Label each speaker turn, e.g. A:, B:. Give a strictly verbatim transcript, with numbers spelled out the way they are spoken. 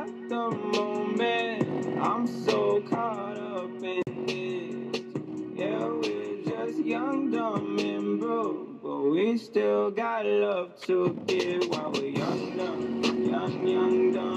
A: at the moment. I'm so caught up in it. Yeah, we're just young, dumb, and broke, but we still got love to give while we're young, dumb, young, young, dumb.